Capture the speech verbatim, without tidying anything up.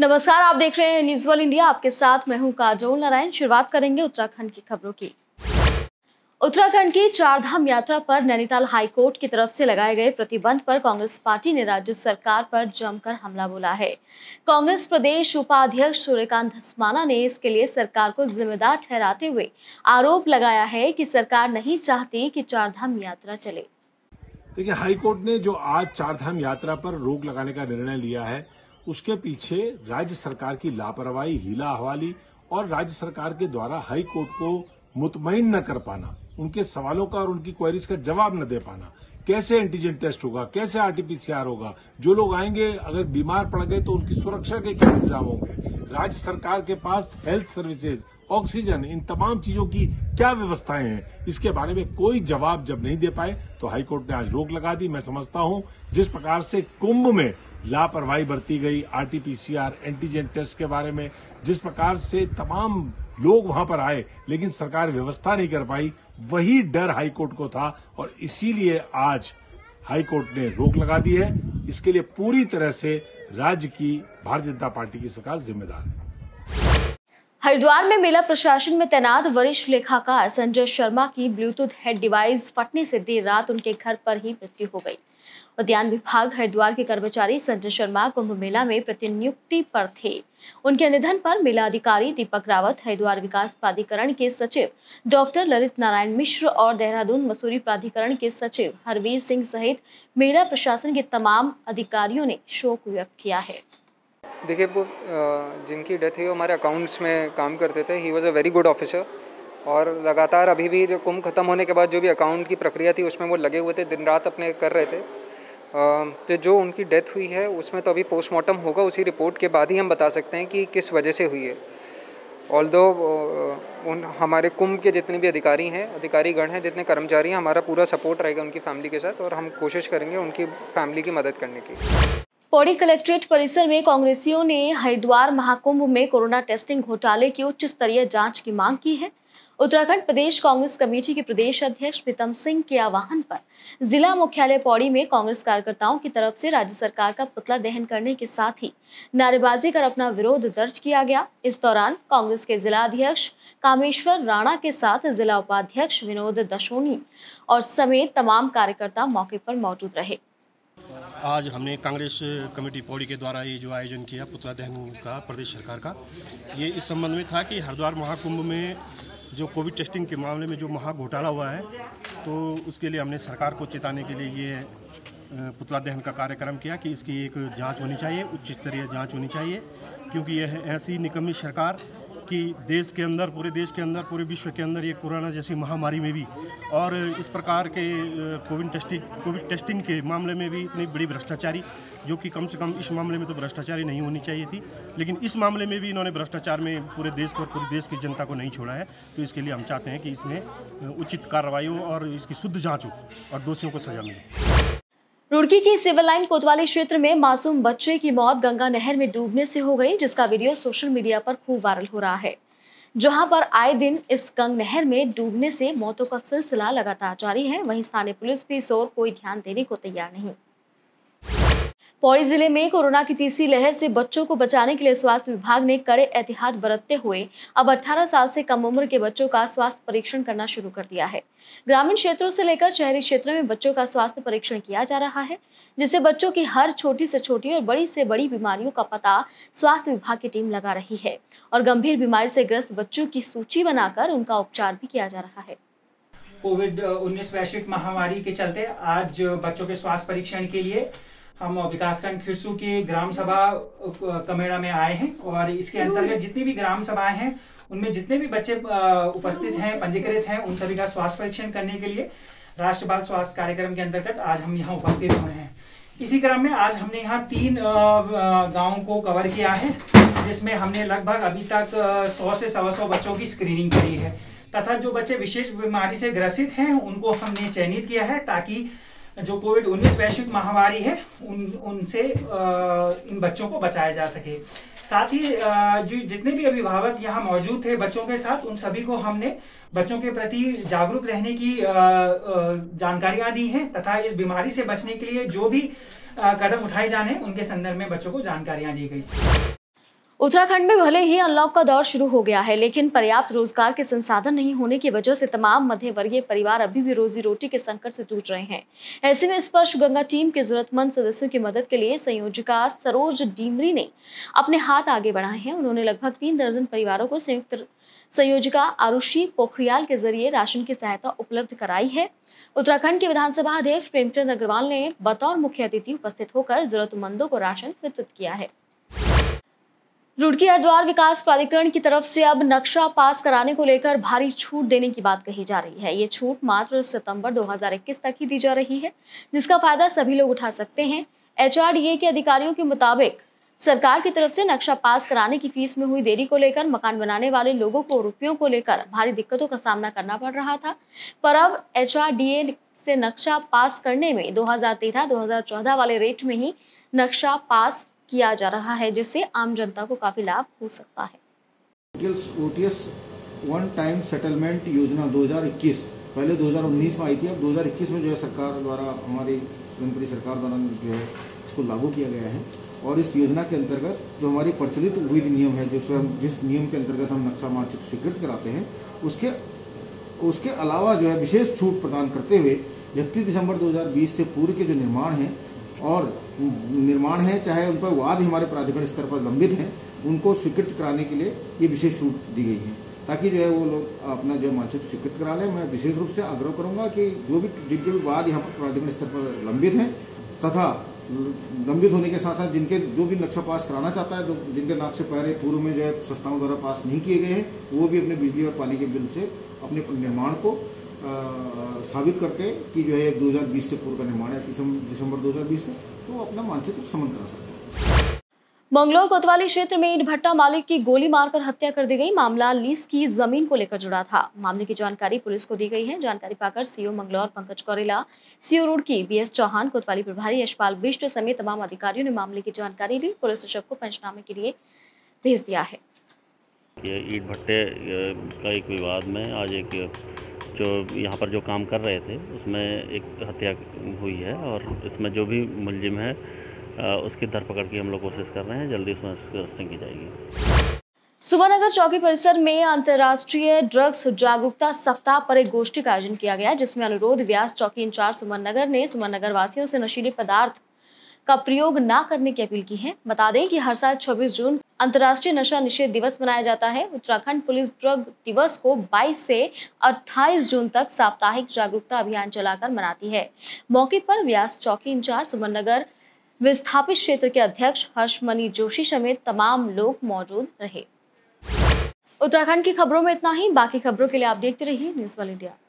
नमस्कार, आप देख रहे हैं न्यूज वर्ल्ड इंडिया। आपके साथ मैं हूं काजोल नारायण। शुरुआत करेंगे उत्तराखंड की खबरों की। उत्तराखंड की चारधाम यात्रा पर नैनीताल हाईकोर्ट की तरफ से लगाए गए प्रतिबंध पर कांग्रेस पार्टी ने राज्य सरकार पर जमकर हमला बोला है। कांग्रेस प्रदेश उपाध्यक्ष सूर्यकांत धस्माना ने इसके लिए सरकार को जिम्मेदार ठहराते हुए आरोप लगाया है कि सरकार नहीं चाहती कि चारधाम यात्रा चले। देखिए, हाईकोर्ट ने जो आज चारधाम यात्रा पर रोक लगाने का निर्णय लिया है, उसके पीछे राज्य सरकार की लापरवाही, हीला हवाली और राज्य सरकार के द्वारा हाई कोर्ट को मुतमईन न कर पाना, उनके सवालों का और उनकी क्वेरीज का जवाब न दे पाना। कैसे एंटीजन टेस्ट होगा, कैसे आरटीपीसीआर होगा, जो लोग आएंगे अगर बीमार पड़ गए तो उनकी सुरक्षा के क्या इंतजाम होंगे, राज्य सरकार के पास हेल्थ सर्विसेज, ऑक्सीजन, इन तमाम चीजों की क्या व्यवस्थाएं हैं, इसके बारे में कोई जवाब जब नहीं दे पाए तो हाईकोर्ट ने आज रोक लगा दी। मैं समझता हूं जिस प्रकार से कुंभ में लापरवाही बरती गई, आरटीपीसीआर, एंटीजन टेस्ट के बारे में जिस प्रकार से तमाम लोग वहां पर आए लेकिन सरकार व्यवस्था नहीं कर पाई, वही डर हाईकोर्ट को था और इसीलिए आज हाईकोर्ट ने रोक लगा दी है। इसके लिए पूरी तरह से राज्य की भारतीय जनता पार्टी की सरकार जिम्मेदार है। हरिद्वार में मेला प्रशासन में तैनात वरिष्ठ लेखाकार संजय शर्मा की ब्लूटूथ हेड डिवाइस फटने से देर रात उनके घर पर ही मृत्यु हो गई। उद्यान विभाग हरिद्वार के कर्मचारी संजय शर्मा कुंभ मेला में प्रतिनियुक्ति पर थे। उनके निधन पर मेला अधिकारी दीपक रावत, हरिद्वार विकास प्राधिकरण के सचिव डॉक्टर ललित नारायण मिश्र और देहरादून मसूरी प्राधिकरण के सचिव हरवीर सिंह सहित मेला प्रशासन के तमाम अधिकारियों ने शोक व्यक्त किया है। देखिए, वो जिनकी डेथ हुई वो हमारे अकाउंट्स में काम करते थे। He was a very good officer और लगातार अभी भी जो कुंभ खत्म होने के बाद जो भी अकाउंट की प्रक्रिया थी उसमें वो लगे हुए थे, दिन रात अपने कर रहे थे। तो जो उनकी डेथ हुई है उसमें तो अभी पोस्टमार्टम होगा, उसी रिपोर्ट के बाद ही हम बता सकते हैं कि किस वजह से हुई है। ऑल्दो उन हमारे कुंभ के जितने भी अधिकारी हैं, अधिकारीगण हैं, जितने कर्मचारी हैं, हमारा पूरा सपोर्ट रहेगा उनकी फैमिली के साथ और हम कोशिश करेंगे उनकी फैमिली की मदद करने की। पौड़ी कलेक्ट्रेट परिसर में कांग्रेसियों ने हरिद्वार महाकुंभ में कोरोना टेस्टिंग घोटाले की उच्च स्तरीय जांच की मांग की है। उत्तराखंड प्रदेश कांग्रेस कमेटी के प्रदेश अध्यक्ष प्रीतम सिंह के आह्वान पर जिला मुख्यालय पौड़ी में कांग्रेस कार्यकर्ताओं की तरफ से राज्य सरकार का पुतला दहन करने के साथ ही नारेबाजी कर अपना विरोध दर्ज किया गया। इस दौरान कांग्रेस के जिला अध्यक्ष कामेश्वर राणा के साथ जिला उपाध्यक्ष विनोद दशोनी और समेत तमाम कार्यकर्ता मौके पर मौजूद रहे। आज हमने कांग्रेस कमेटी पौड़ी के द्वारा ये जो आयोजन किया पुतला दहन का प्रदेश सरकार का, ये इस संबंध में था कि हरिद्वार महाकुंभ में जो कोविड टेस्टिंग के मामले में जो महा घोटाला हुआ है, तो उसके लिए हमने सरकार को चेताने के लिए ये पुतला दहन का कार्यक्रम किया कि इसकी एक जांच होनी चाहिए, उच्च स्तरीय जांच होनी चाहिए, क्योंकि यह ऐसी निकम्मी सरकार कि देश के अंदर, पूरे देश के अंदर, पूरे विश्व के अंदर ये कोरोना जैसी महामारी में भी और इस प्रकार के कोविड टेस्टिंग कोविड टेस्टिंग के मामले में भी इतनी बड़ी भ्रष्टाचारी, जो कि कम से कम इस मामले में तो भ्रष्टाचारी नहीं होनी चाहिए थी, लेकिन इस मामले में भी इन्होंने भ्रष्टाचार में पूरे देश को और पूरे देश की जनता को नहीं छोड़ा है। तो इसके लिए हम चाहते हैं कि इसमें उचित कार्रवाई हो और इसकी शुद्ध जाँच हो और दोषियों को सजा मिले। रुड़की की सिविल लाइन कोतवाली क्षेत्र में मासूम बच्चे की मौत गंगा नहर में डूबने से हो गई, जिसका वीडियो सोशल मीडिया पर खूब वायरल हो रहा है। जहां पर आए दिन इस गंगा नहर में डूबने से मौतों का सिलसिला लगातार जारी है, वहीं स्थानीय पुलिस भी इस ओर कोई ध्यान देने को तैयार नहीं। पौड़ी जिले में कोरोना की तीसरी लहर से बच्चों को बचाने के लिए स्वास्थ्य विभाग ने कड़े एहतियात बरतते हुए अब अठारह साल से कम उम्र के बच्चों का स्वास्थ्य परीक्षण करना शुरू कर दिया है। ग्रामीण क्षेत्रों से लेकर शहरी क्षेत्रों में बच्चों का स्वास्थ्य परीक्षण किया जा रहा है, जिससे बच्चों की हर छोटी से छोटी और बड़ी से बड़ी बीमारियों का पता स्वास्थ्य विभाग की टीम लगा रही है और गंभीर बीमारी से ग्रस्त बच्चों की सूची बनाकर उनका उपचार भी किया जा रहा है। कोविड उन्नीस वैश्विक महामारी के चलते आज बच्चों के स्वास्थ्य परीक्षण के लिए हम विकासखंड खिरसू की ग्राम सभा कमेड़ा में आए हैं और इसके अंतर्गत जितनी भी ग्राम सभाएं हैं उनमें जितने भी बच्चे उपस्थित हैं, पंजीकृत हैं, उन सभी का स्वास्थ्य परीक्षण करने के लिए राष्ट्रीय बाल स्वास्थ्य कार्यक्रम के अंतर्गत आज हम यहाँ उपस्थित हुए हैं। इसी क्रम में आज हमने यहाँ तीन गाँवों को कवर किया है, जिसमें हमने लगभग अभी तक सौ से सवा सौ बच्चों की स्क्रीनिंग करी है तथा जो बच्चे विशेष बीमारी से ग्रसित हैं उनको हमने चयनित किया है ताकि जो कोविड उन्नीस वैश्विक महामारी है उन उनसे इन बच्चों को बचाया जा सके। साथ ही जो जितने भी अभिभावक यहाँ मौजूद थे बच्चों के साथ, उन सभी को हमने बच्चों के प्रति जागरूक रहने की जानकारियाँ दी हैं तथा इस बीमारी से बचने के लिए जो भी कदम उठाए जाने उनके संदर्भ में बच्चों को जानकारियाँ दी गई। उत्तराखंड में भले ही अनलॉक का दौर शुरू हो गया है, लेकिन पर्याप्त रोजगार के संसाधन नहीं होने की वजह से तमाम मध्यवर्गीय परिवार अभी भी रोजी रोटी के संकट से जूझ रहे हैं। ऐसे में स्पर्श गंगा टीम के जरूरतमंद सदस्यों की मदद के लिए संयोजिका सरोज डीमरी ने अपने हाथ आगे बढ़ाए हैं। उन्होंने लगभग तीन दर्जन परिवारों को संयुक्त संयोजिका आरुषि पोखरियाल के जरिए राशन की सहायता उपलब्ध कराई है। उत्तराखंड के विधानसभा अध्यक्ष प्रेमचंद अग्रवाल ने बतौर मुख्य अतिथि उपस्थित होकर जरूरतमंदों को राशन वितरित किया है। रुड़की हरिद्वार विकास प्राधिकरण की तरफ से अब नक्शा पास कराने को लेकर भारी छूट देने की बात कही जा रही है। ये छूट मात्र सितंबर दो हज़ार इक्कीस तक ही दी जा रही है, जिसका फायदा सभी लोग उठा सकते हैं। एच आर डी ए के अधिकारियों के मुताबिक सरकार की तरफ से नक्शा पास कराने की फीस में हुई देरी को लेकर मकान बनाने वाले लोगों को रुपयों को लेकर भारी दिक्कतों का सामना करना पड़ रहा था, पर अब एच आर डी ए से नक्शा पास करने में दो हज़ार तेरह दो हज़ार चौदह वाले रेट में ही नक्शा पास किया जा रहा है, जिससे आम जनता को काफी लाभ हो सकता है। O T S one time settlement योजना दो हज़ार इक्कीस पहले दो हज़ार उन्नीस में आई थी, अब दो हज़ार इक्कीस में जो है सरकार द्वारा हमारी केंद्रीय सरकार द्वारा जो है इसको लागू किया गया है। और इस योजना के अंतर्गत जो हमारी प्रचलित हुई नियम है, जिस जिस नियम के अंतर्गत हम नक्शा मानचित्र स्वीकृत कराते हैं, उसके उसके अलावा जो है विशेष छूट प्रदान करते हुए इकतीस दिसंबर दो हज़ार बीस से पूर्व के जो निर्माण है और निर्माण है चाहे उन पर वाद हमारे प्राधिकरण स्तर पर लंबित हैं, उनको स्वीकृत कराने के लिए ये विशेष छूट दी गई है, ताकि जो है वो लोग अपना जो मानचित्र स्वीकृत करा लें। मैं विशेष रूप से आग्रह करूंगा कि जो भी जिनके भी वाद यहाँ पर प्राधिकरण स्तर पर लंबित हैं तथा लंबित होने के साथ साथ जिनके जो भी नक्शा पास कराना चाहता है, तो जिनके नाम से पहले पूर्व में जो है संस्थाओं द्वारा पास नहीं किए गए हैं, वो भी अपने बिजली और पानी के बिल से अपने निर्माण को आ, साबित करके कि जो है दो हज़ार बीस से पूर्व का निर्माण है दिसंबर दो हज़ार बीस से, तो अपना मानचित्र समन करा सकते हैं। मंगलौर कोतवाली क्षेत्र में ईंट भट्टा मालिक की गोली मारकर हत्या कर दी गई। मामला लीज की जमीन को लेकर जुड़ा था। मामले की जानकारी पुलिस को दी गई है। जानकारी पाकर CO Manglaur Pankaj Kaurela, CO Roorkee B S Chauhan, कोतवाली प्रभारी यशपाल बिष्ट समेत तमाम अधिकारियों ने मामले की जानकारी ली। पुलिस ने शव को पंचनामे के लिए भेज दिया है। ये ईंट भट्टे का एक विवाद में आज एक जो यहाँ पर जो काम कर रहे थे उसमें एक हत्या हुई है और इसमें जो भी मुलजिम है उसकी धरपकड़ की हम लोग कोशिश कर रहे हैं। जल्दी उसमें अरेस्टिंग की जाएगी। सुवर्णनगर चौकी परिसर में अंतर्राष्ट्रीय ड्रग्स जागरूकता सप्ताह पर एक गोष्ठी का आयोजन किया गया, जिसमें अनुरोध व्यास चौकी इंचार्ज सुवर्णनगर ने सुवर्णनगर वासियों से नशीले पदार्थ का प्रयोग न करने की अपील की है। बता दें कि हर साल छब्बीस जून अंतर्राष्ट्रीय नशा निषेध दिवस मनाया जाता है। उत्तराखंड पुलिस ड्रग दिवस को बाईस से अट्ठाईस जून तक साप्ताहिक जागरूकता अभियान चलाकर मनाती है। मौके पर व्यास चौकी इंचार्ज सुवर्णनगर विस्थापित क्षेत्र के अध्यक्ष हर्षमणि जोशी समेत तमाम लोग मौजूद रहे। उत्तराखंड की खबरों में इतना ही। बाकी खबरों के लिए आप देखते रहिए न्यूज़ वन इंडिया।